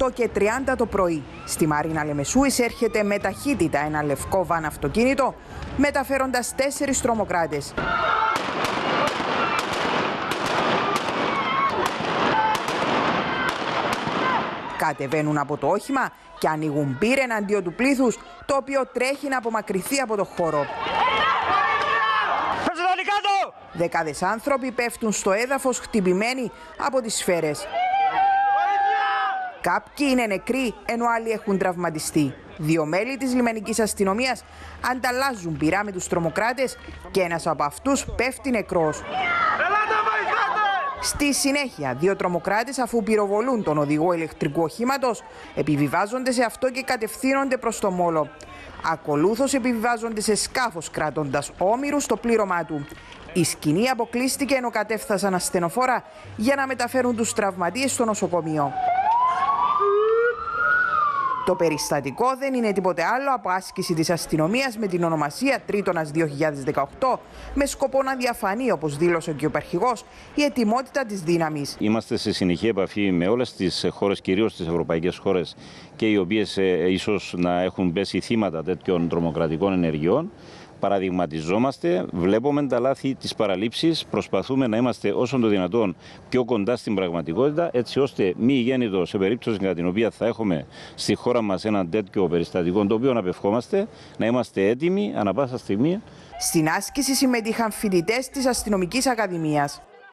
8:30 το πρωί. Στη Μαρίνα Λεμεσού εισέρχεται με ταχύτητα ένα λευκό βαν αυτοκίνητο, μεταφέροντας 4 τρομοκράτες. Κατεβαίνουν από το όχημα και ανοίγουν πυρ εναντίον του πλήθους, το οποίο τρέχει να απομακρυνθεί από το χώρο. Δεκάδες άνθρωποι πέφτουν στο έδαφος χτυπημένοι από τις σφαίρες. Κάποιοι είναι νεκροί, ενώ άλλοι έχουν τραυματιστεί. 2 μέλη της λιμενικής αστυνομίας ανταλλάζουν πυρά με τους τρομοκράτες και ένας από αυτούς πέφτει νεκρός. Στη συνέχεια, 2 τρομοκράτες, αφού πυροβολούν τον οδηγό ηλεκτρικού οχήματος, επιβιβάζονται σε αυτό και κατευθύνονται προς το μόλο. Ακολούθως επιβιβάζονται σε σκάφος κρατώντας όμηρους στο πλήρωμά του. Η σκηνή αποκλείστηκε ενώ κατέφθασαν ασθενοφόρα για να μεταφέρουν τους τραυματίες στο νοσοκομείο. Το περιστατικό δεν είναι τίποτε άλλο από άσκηση της αστυνομίας με την ονομασία Τρίτονας 2018, με σκοπό να διαφανεί, όπως δήλωσε και ο υπαρχηγός, η ετοιμότητα της δύναμης. Είμαστε σε συνεχή επαφή με όλες τις χώρες, κυρίως τις ευρωπαϊκές χώρες, και οι οποίες ίσως να έχουν πέσει θύματα τέτοιων τρομοκρατικών ενεργειών. Παραδειγματιζόμαστε, βλέπουμε τα λάθη της παραλήψης, προσπαθούμε να είμαστε όσο το δυνατόν πιο κοντά στην πραγματικότητα, έτσι ώστε μη γέννητο σε περίπτωση κατά την οποία θα έχουμε στη χώρα μας ένα τέτοιο περιστατικό, το οποίο απευχόμαστε, να είμαστε έτοιμοι ανά πάσα στιγμή. Στην άσκηση συμμετείχαν φοιτητές της Αστυνομικής Ακαδημίας.